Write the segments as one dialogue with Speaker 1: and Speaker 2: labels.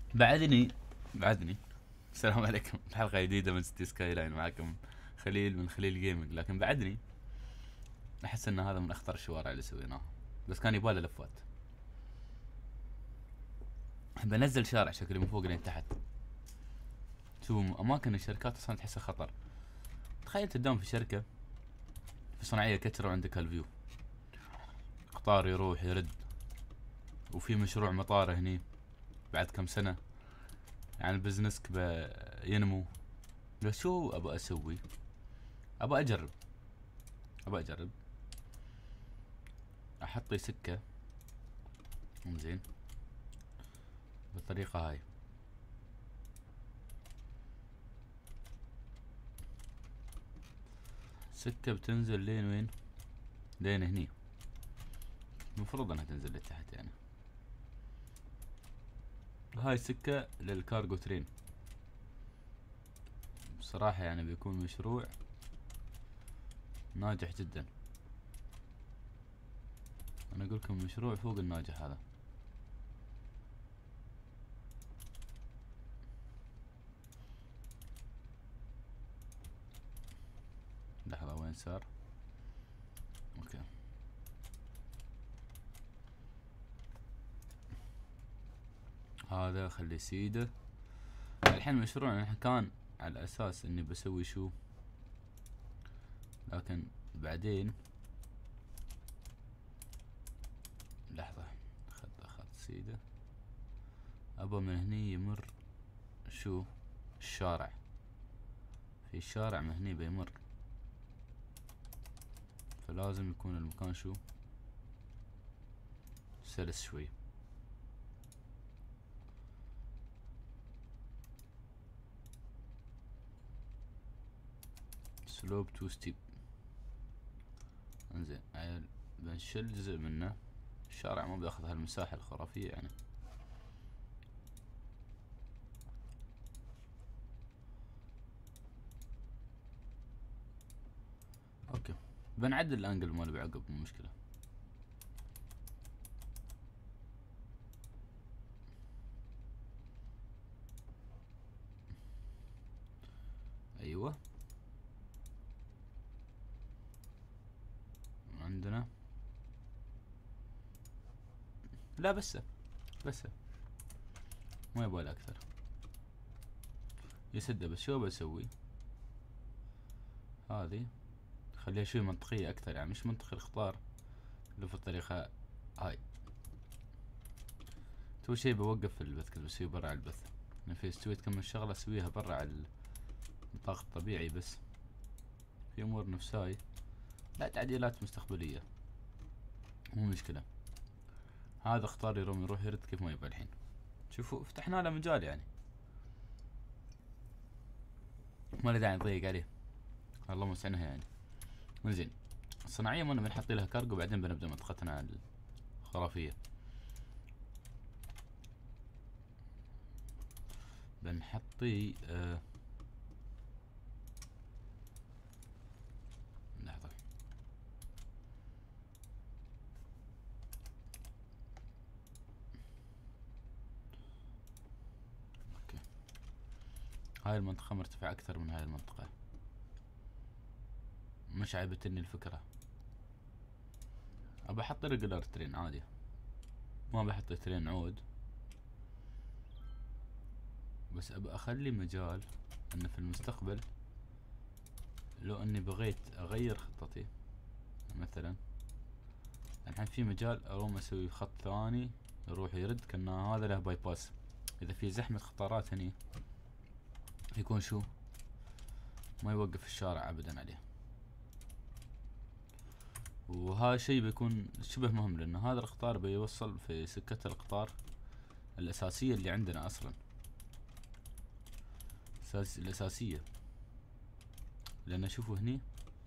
Speaker 1: بعدني بعدني السلام عليكم، حلقة جديدة من سيتي سكاي لاين، معكم خليل من خليل جيمنج. لكن بعدني احس ان هذا من اخطر الشوارع اللي سويناها، بس كان يباله لفات. بنزل شارع شكلي من فوق لين تحت. شوفوا اماكن الشركات اصلا تحسها خطر. تخيل تداوم في شركة في صناعية كترة وعندك هالفيو، قطار يروح يرد، وفي مشروع مطار هني بعد كم سنة، يعني بزنسك ينمو. لو شو ابى اسوي؟ ابى اجرب احط لي سكة زين بالطريقة هاي. سكة بتنزل لين وين؟ لين هني، المفروض انها تنزل لتحت يعني. هاي سكة للكارغو ترين. بصراحة يعني بيكون مشروع ناجح جدا. انا اقول لكم مشروع فوق الناجح هذا. لحظة، وين صار؟ اوكي، هذا خلي سيده. الحين مشروعنا كان على اساس اني بسوي شو، لكن بعدين لحظة، اخذت سيده. ابا من هني يمر شو الشارع، في شارع من هني بيمر، فلازم يكون المكان شو سلس شوي. سلوب تو ستيب. انزين عيل، بنشل جزء منه. الشارع ما بياخذ هالمساحة الخرافية يعني. اوكي، بنعدل الانجل ماله بعقب، مو مشكلة. ايوه، عندنا. لا بس ما يبغى اكثر، يسده. بس شو بسوي؟ هذه خليها شوي منطقية اكثر، يعني مش منطقي الخطار اللي في الطريقة هاي. تو شي بوقف البث، كذا بسوي برا البث. يعني في سويت كم شغلة اسويها برا على النطاق الطبيعي، بس في امور نفس هاي لا تعديلات مستقبلية، مو مشكلة. هذا اختار يروح يرد كيف ما يبغى. الحين شوفوا فتحنا له مجال يعني، ما له داعي نضيق عليه. اللهم وسعنها يعني. زين، الصناعية مالنا بنحط لها كارجو، وبعدين بنبدا منطقتنا الخرافية. بنحطي لحظة. اوكي، هاي المنطقة مرتفعة اكثر من هاي المنطقة، مش عيبتني الفكرة. ابى احط ريجولار ترين عادي، ما بحط ترين عود. بس ابى اخلي مجال ان في المستقبل لو اني بغيت اغير خطتي، مثلا الحين في مجال اروم اسوي خط ثاني يروح يرد، كأنه هذا له باي باس. اذا في زحمة خطارات هني يكون شو ما يوقف الشارع ابدا عليه. وهذا الشيء بيكون شبه مهم، لان هذا القطار بيوصل في سكة القطار الاساسية اللي عندنا اصلا، الاساسية. لان شوفوا هني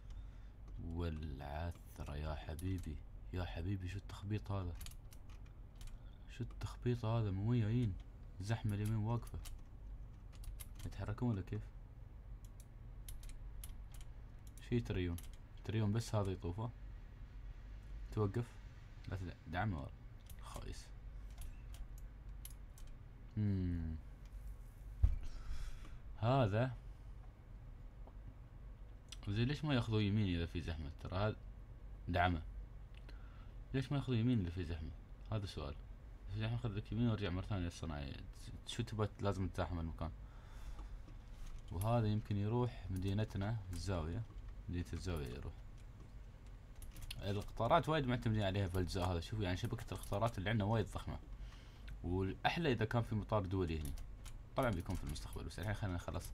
Speaker 1: والعثرة يا حبيبي، يا حبيبي شو التخبيط هذا، شو التخبيط هذا، مو وياين زحمة اليمين واقفة يتحركون ولا كيف؟ شي تريون بس هذا يطوفه. توقف، لا تدعمه ورا خايس. هذا زين. ليش ما ياخذوا يمين اذا في زحمة؟ ترى هذا دعمه. ليش ما ياخذوا يمين اذا في زحمة؟ هذا سؤال. في زحمة خذ لك يمين وارجع مرة ثانية للصناعية. شو تبغى؟ لازم تزاحم المكان. وهذا يمكن يروح مدينتنا الزاوية. مدينة الزاوية يروح. القطارات وايد معتمدين عليها في الجزء هذا. شوف يعني شبكة القطارات اللي عندنا وايد ضخمة. والاحلى اذا كان في مطار دولي هنا. طبعا بيكون في المستقبل، بس الحين خلينا نخلص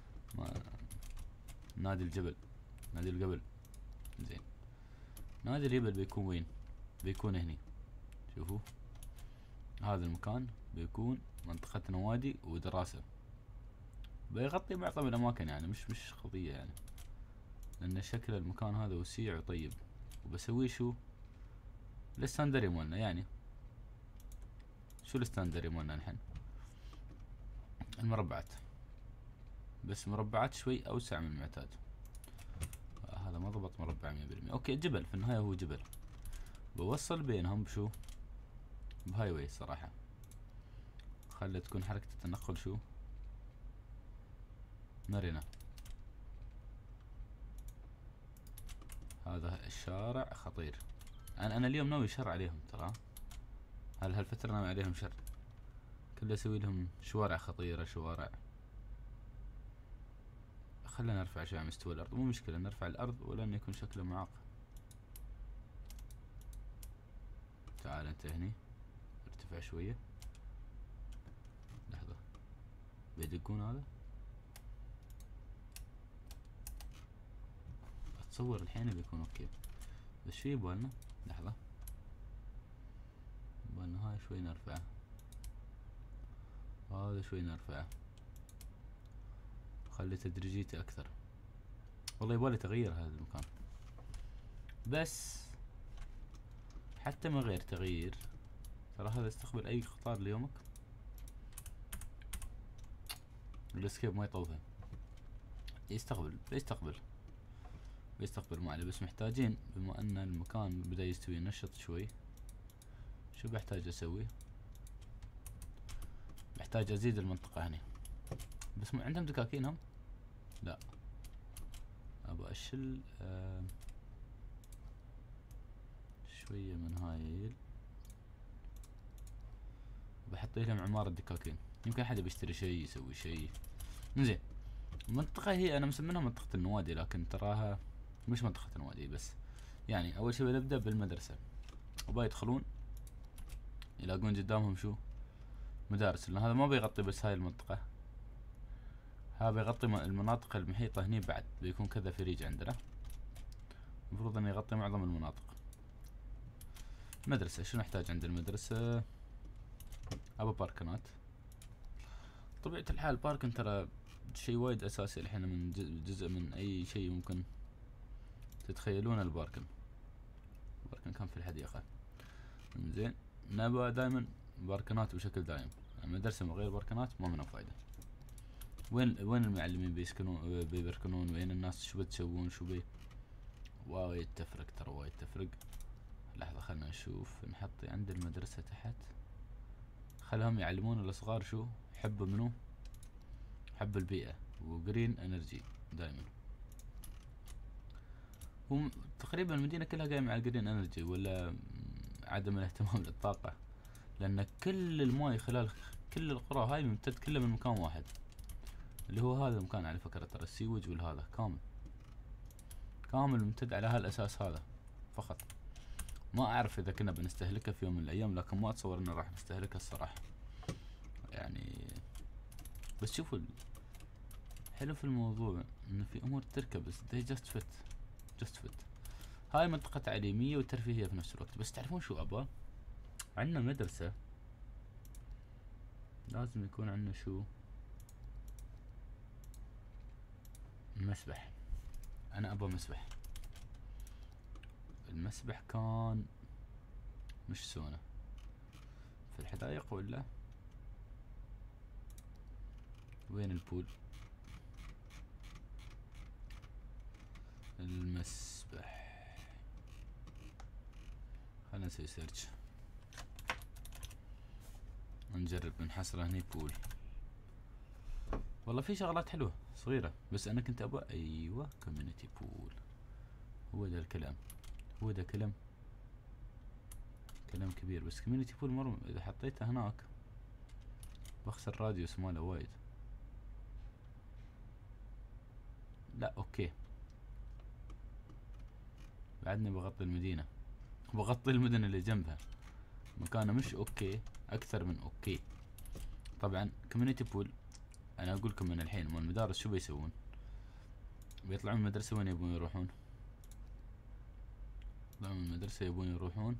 Speaker 1: نادي الجبل. نادي الجبل. زين. نادي الجبل بيكون وين؟ بيكون هني. شوفوا هذا المكان بيكون منطقة نوادي ودراسة. بيغطي معظم الاماكن يعني مش قضية يعني، لان شكل المكان هذا وسيع وطيب. وبسويه شو؟ الستاندري مالنا يعني. شو الستاندري مالنا الحين؟ المربعات. بس مربعات شوي اوسع من المعتاد. هذا ما ضبط مربع 100%. اوكي جبل في النهاية، هو جبل. بوصل بينهم بشو؟ بهاي واي صراحة. خلي تكون حركة التنقل شو؟ مرنة. هذا الشارع خطير. انا اليوم ناوي شر عليهم ترى. هالفترة ناوي عليهم شر. كله اسوي لهم شوارع خطيرة، شوارع. خلينا نرفع شوي مستوى الارض. مو مشكلة نرفع الارض ولن يكون شكله معاق. تعال انت هني. ارتفع شوية. لحظة بيدقون هذا. اتصور الحين بيكون اوكي. بس شو يبغالنا؟ لحظة. يبغالنا هاي شوي نرفعه. هذا شوي نرفعه. خلي تدريجيتي اكثر. والله يبغالي تغيير هذا المكان. بس حتى من غير تغيير ترى هذا يستقبل اي قطار ليومك. الاسكيب ما يطوفه. بيستقبل ما عليه. بس محتاجين بما ان المكان بدا يستوي نشط شوي. شو بحتاج اسوي؟ بحتاج ازيد المنطقة هنا. بس عندهم دكاكين هم؟ لا. ابى اشيل شوية من هاي. بحط لهم عمارة دكاكين. يمكن حدا بيشتري شيء يسوي شيء. زين. المنطقة هي انا مسمينها منطقة النوادي، لكن تراها مش منطقة النوادي. بس يعني اول شي بنبدأ بالمدرسة. وبا يدخلون يلاقون قدامهم شو؟ مدارس. لان هذا ما بيغطي بس هاي المنطقة. هذا بيغطي المناطق المحيطة هني بعد. بيكون كذا فريج عندنا. المفروض انه يغطي معظم المناطق. مدرسة. شو نحتاج عند المدرسة؟ ابى باركنات. طبيعة الحال باركن ترى شيء وايد اساسي الحين، من جزء من اي شيء ممكن تتخيلون. الباركن كان في الحديقة. زين. نبى دائما باركنات بشكل دائم. المدرسة من غير باركنات ما منها فايدة. وين المعلمين بيبركنون؟ وين الناس شو بتسوون؟ شو وايد تفرق ترى، وايد تفرق. لحظة خلنا نشوف. نحط عند المدرسة تحت. خلهم يعلمون الصغار شو؟ حب منو؟ حب البيئة وجرين انرجي دائما. تقريبا المدينة كلها قايمة على الجرين انرجي، ولا عدم الاهتمام للطاقة. لان كل الماي خلال كل القرى هاي ممتد كله من مكان واحد، اللي هو هذا المكان على فكرة. ترى السيوج والهذا كامل ممتد على هالاساس هذا فقط. ما اعرف اذا كنا بنستهلكه في يوم من الايام، لكن ما اتصور انه راح نستهلكه الصراحة يعني. بس شوفوا حلو في الموضوع انه في امور تركب، بس they just fit. هاي منطقة تعليمية وترفيهية في نفس الوقت. بس تعرفون شو ابغى؟ عندنا مدرسة لازم يكون عندنا شو؟ مسبح. انا ابغى مسبح. المسبح كان مش سونا في الحدائق ولا وين البول؟ المسبح. خلنا نسوي سيرش ونجرب نحصله هني. بول. والله في شغلات حلوة صغيرة، بس انا كنت ابغى ايوه كوميونتي بول. هو ده الكلام، هو ده كلام كبير. بس كوميونتي بول مرة اذا حطيته هناك بخسر راديوس ماله وايد. لا اوكي، بعدني بغطي المدينة، بغطي المدن اللي جنبها. مكانه مش اوكي، اكثر من اوكي. طبعا كوميونتي بول، انا اقول لكم من الحين، مال المدارس شو بيسوون؟ بيطلعون من المدرسة وين يبون يروحون؟ يطلعون من المدرسة يبون يروحون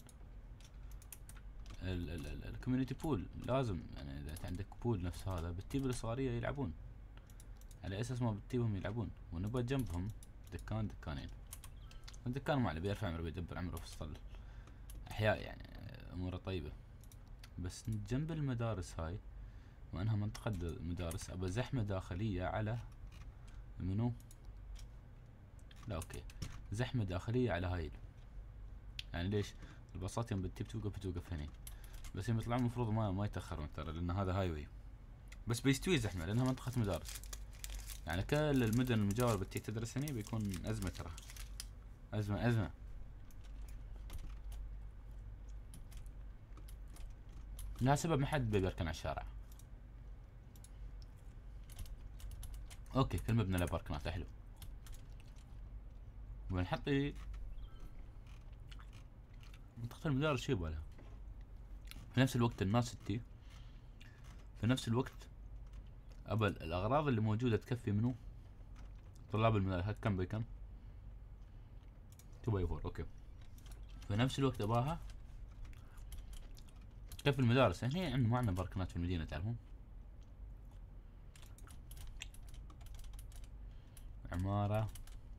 Speaker 1: الكوميونتي بول. لازم يعني اذا انت عندك بول نفس هذا بتجيب الصغارية يلعبون، على اساس ما بتجيبهم يلعبون. ونبغى جنبهم دكانين. الدكان ما عليه، بيرفع عمره بيدبر عمره في وسط الاحياء، يعني اموره طيبة. بس جنب المدارس هاي، وانها منطقة مدارس، ابى زحمة داخلية على منو؟ لا اوكي، زحمة داخلية على هاي. يعني ليش؟ الباصات يوم بتجي بتوقف هني، بس يوم يطلعون المفروض ما يتأخرون ترى، لان هذا هاي واي. بس بيستوي زحمة لانها منطقة مدارس. يعني كل المدن المجاورة بتجي تدرس هني بيكون ازمة ترى، ازمة. لها سبب، ما حد بيركن على الشارع. اوكي كل مبنى له باركنات حلو. ونحط منطقة المدارس شي يبغالها. في نفس الوقت الناس تجي، في نفس الوقت ابى الاغراض اللي موجودة تكفي منو؟ طلاب المدارس. هات كم بكم؟ 2 باي 4 اوكي. في نفس الوقت اباها تكفي المدارس. هني عندنا ما عندنا باركنات في المدينة تعرفون. عمارة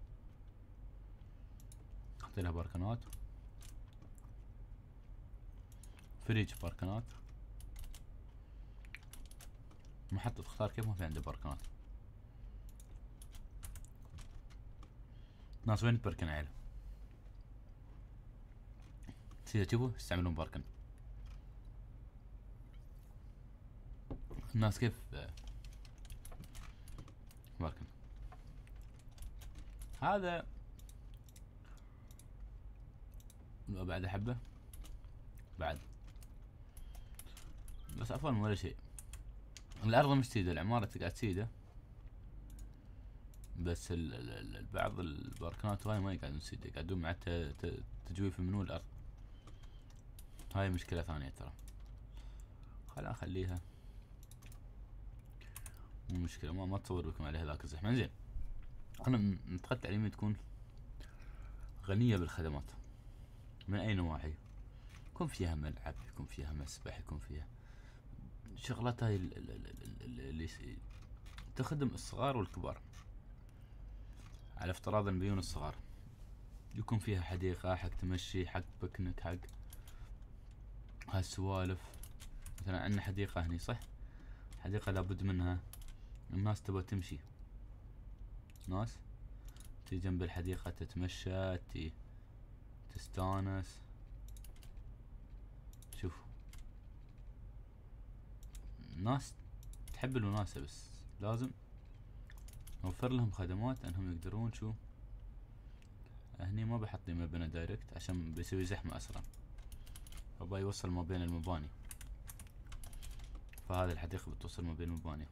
Speaker 1: حط لها باركنات، فريج باركنات، محطة تختار كيف ما في عنده باركنات. ناس وين تبركن عيل؟ شوفوا يستعملون باركن. الناس كيف باركن. هذا بعد حبة بعد، بس عفوا ولا شيء. الارض مش تسيده، العمارة تقعد تسيده، بس بعض الباركنات هاي ما يقعدون تسيده، يقعدون مع تجويف منو الارض. هاي مشكلة ثانية ترى. خلينا نخليها مو مشكلة، ما تصور بكم عليها ذاك الزحمة. زين، انا منطقة تعليمية تكون غنية بالخدمات من اي نواحي. يكون فيها ملعب، يكون فيها مسبح، يكون فيها شغلات هاي اللي تخدم الصغار والكبار. على افتراض ان بيون الصغار يكون فيها حديقة حق تمشي، حق بكنك، حق هالسوالف. مثلا عندنا حديقة هني صح، حديقة لابد منها، الناس تبغى تمشي، ناس تي جنب الحديقة تتمشى، تستانس. شوف، ناس تحب الوناسة، بس لازم نوفر لهم خدمات انهم يقدرون. شو هني ما بحط لي مبنى دايركت عشان بيسوي زحمة اسرع، فبا يوصل ما بين المباني. فهذه الحديقة بتوصل ما بين المباني.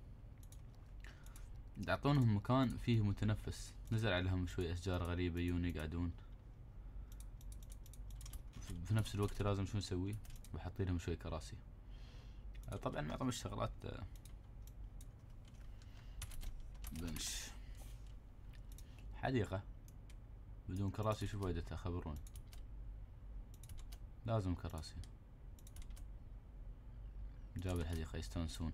Speaker 1: تعطونهم مكان فيه متنفس، نزل عليهم شوي اشجار غريبة يجون يقعدون. في نفس الوقت لازم شو نسوي؟ بحط لهم شوي كراسي. طبعا معظم الشغلات بنش. حديقة بدون كراسي شو فايدتها؟ خبروني. لازم كراسي. جاب الحديقة يستانسون.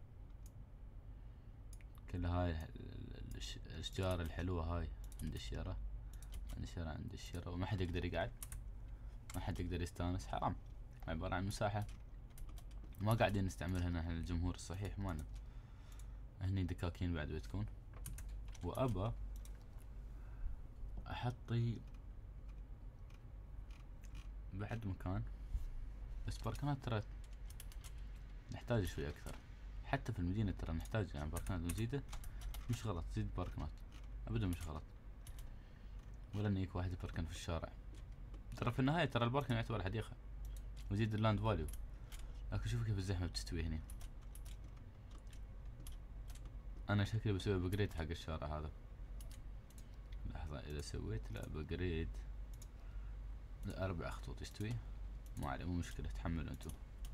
Speaker 1: كل هاي الاشجار الحلوة هاي عند الشارع، عند الشارع، وما حد يقدر يقعد، ما حد يقدر يستانس. حرام، عبارة عن مساحة ما قاعدين نستعملها نحن الجمهور الصحيح مالنا. هني دكاكين بعد بتكون. وابا احطي بعد مكان، بس باركنات ترى نحتاج شوي اكثر. حتى في المدينة ترى نحتاج يعني باركنات نزيده. مش غلط زيد باركنات، ابدا مش غلط، ولا ان يك واحد يباركن في الشارع. ترى في النهاية ترى الباركن يعتبر حديقة ويزيد اللاند فاليو. لكن شوفوا كيف الزحمة بتستوي هنا. انا شكلي بسوي ابجريد حق الشارع هذا. لحظة اذا سويت لا ابجريد ل4 خطوط يستوي، ما عليه مو مشكلة، تحملوا انتو.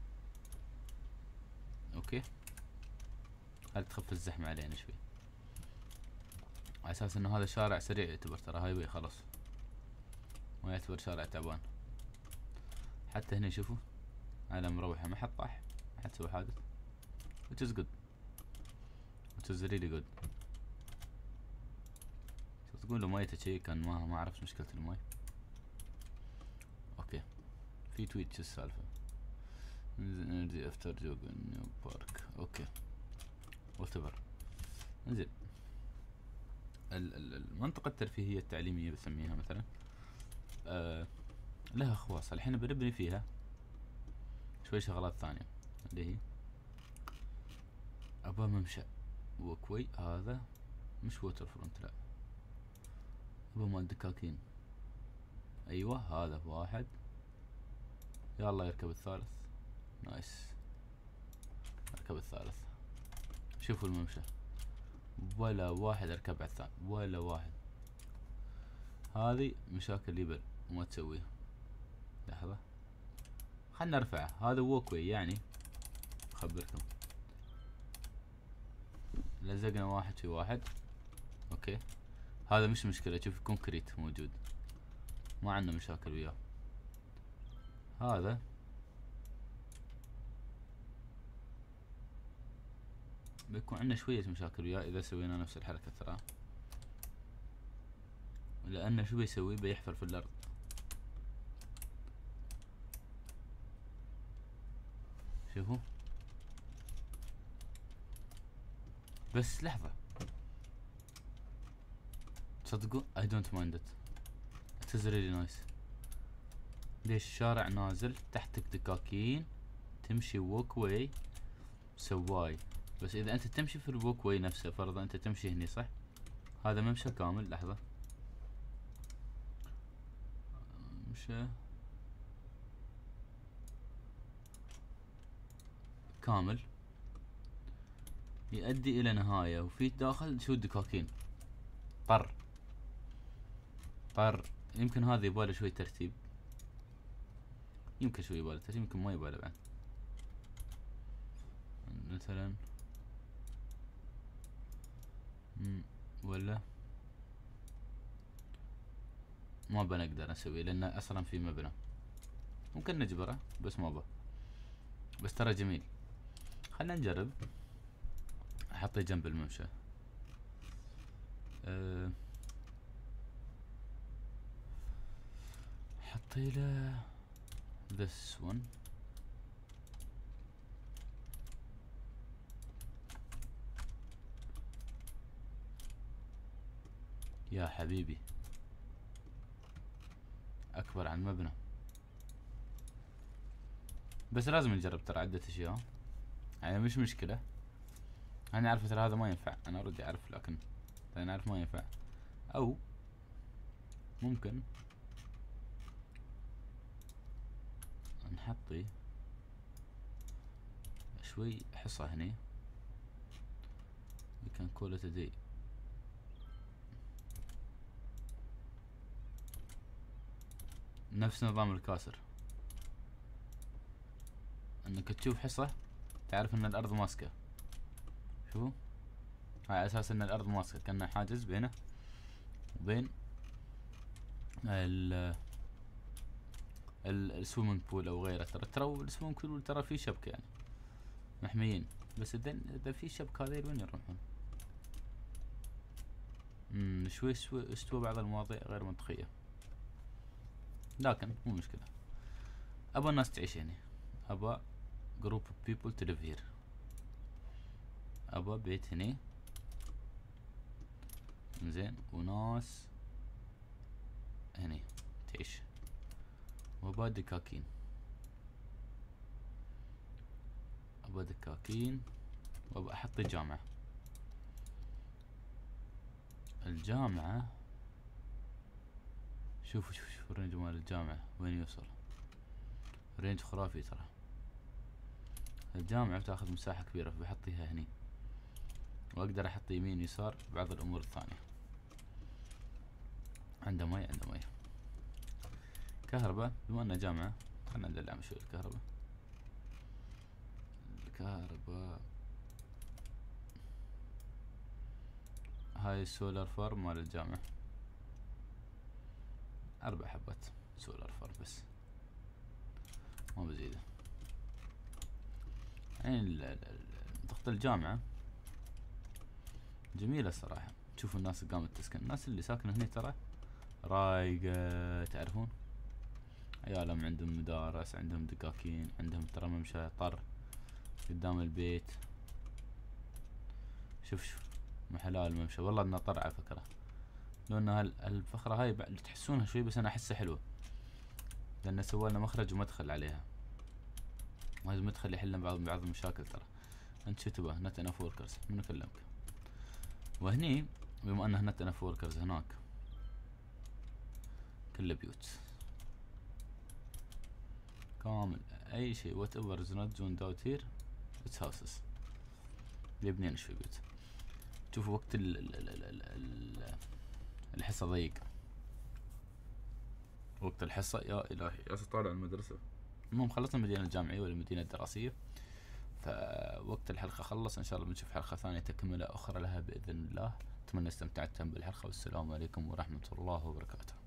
Speaker 1: اوكي، هل تخف الزحمة علينا شوي على اساس انه هذا شارع سريع يعتبر، ترى هاي واي خلاص ما يعتبر شارع تعبان. حتى هنا شوفوا على مروحة ما حد طاح، ما حد سوى حادث، which is good which is really good. تقول له مايته شي كان ما اعرف مشكلة الماي. اوكي في تويت شو السالفة؟ انرجي افتر جوج نيو بارك. اوكي whatever. انزين المنطقة الترفيهية التعليمية بسميها مثلا لها خواص. الحين بنبني فيها شوي شغلات ثانية اللي هي ابغى ممشى وكوي. هذا مش ووتر فرونت، لا ابغى مال دكاكين. ايوه هذا واحد، يلا يركب الثالث. نايس اركب الثالث. شوفوا الممشى ولا واحد اركب على الثاني ولا واحد. هذه مشاكل يبل وما تسويها. لحظة خلنا نرفعه. هذا ووكوي يعني اخبركم لزقنا واحد في واحد. اوكي هذا مش مشكلة، شوف كونكريت موجود ما عندنا مشاكل وياه. هذا بيكون عندنا شوية مشاكل وياه اذا سوينا نفس الحركة ترى، لانه شو بيسوي؟ بيحفر في الارض. شوفوا بس لحظة تصدقوا I don't mind it. It is really nice. ليش الشارع نازل تحتك دكاكين تمشي ووك واي سواي. بس اذا انت تمشي في الووك واي نفسه، فرضا انت تمشي هني صح، هذا ممشى كامل. لحظة ممشى كامل يؤدي الى نهاية، وفي داخل شو الدكاكين طر. يمكن هذا يباله شوي ترتيب، يمكن شوي يباله ترتيب، يمكن ما يباله بعد. مثلا ولا ما بنقدر نسويه لانه اصلا في مبنى. ممكن نجبره بس ما بس ترى جميل. خلنا نجرب. احطه جنب الممشى. حطي له this one. يا حبيبي اكبر عن مبنى. بس لازم نجرب ترى عدة اشياء يعني مش مشكلة. انا اعرف ترى هذا ما ينفع، انا اوريدي اعرف، لكن انا اعرف ما ينفع. او ممكن نحطي شوي حصة هني. we can call it a day. نفس نظام الكاسر، انك تشوف حصة تعرف ان الارض ماسكة. شوفوا على اساس ان الارض ماسكة كأنه حاجز بينه وبين السويمنج بول او غيره. ترى السويمنج بول ترى فيه شبكة يعني محميين، بس اذا في شبكة هذيل وين يروحون؟ شوي استوى بعض المواضيع غير منطقية، لكن مو مشكلة. ابى الناس تعيش هنا، ابى جروب اوف بيبل تو ليف هير، ابى بيت هنا زين وناس هنا تعيش، وابى دكاكين. ابى دكاكين وبحط الجامعة. الجامعة شوفوا الرينج مال الجامعة وين يوصل، رينج خرافي ترى. الجامعة بتاخذ مساحة كبيرة، فبحطيها هني، واقدر احط يمين يسار بعض الامور الثانية. عنده مي، عنده مي. كهرباء، بما انه جامعة خلنا ندلع شوي الكهرباء. الكهرباء هاي السولار فارم مال الجامعة، 4 حبات سولار فارم بس، ما بزيده. يعني منطقة الجامعة جميلة الصراحة. تشوفوا الناس اللي قامت تسكن، الناس اللي ساكنة هنا ترى رايقة، تعرفون عيالهم عندهم مدارس، عندهم دكاكين، عندهم ترى ممشى طر قدام البيت. شوف محلال الممشى، والله انه طر على فكرة. لو ان الفخرة هاي تحسونها شوي، بس انا احسها حلوة لان سوالنا مخرج ومدخل عليها، وهذا المدخل يحل بعض المشاكل ترى. انت شو تبغى؟ نت انف وركرز منو كلمك؟ وهني بما انه نت انف وركرز هناك كله بيوت كامل، اي شيء وات ايفر از نوت جون اوت هير اتس هاوسز. يبنين شوي بيوت. شوفوا وقت الحصة ضيق، وقت الحصة يا الهي يا طالع المدرسة. المهم خلصنا المدينة الجامعية والمدينة الدراسية، فوقت الحلقة خلص. ان شاء الله بنشوف حلقة ثانية تكملة اخرى لها باذن الله. اتمنى استمتعتم بالحلقة، والسلام عليكم ورحمة الله وبركاته.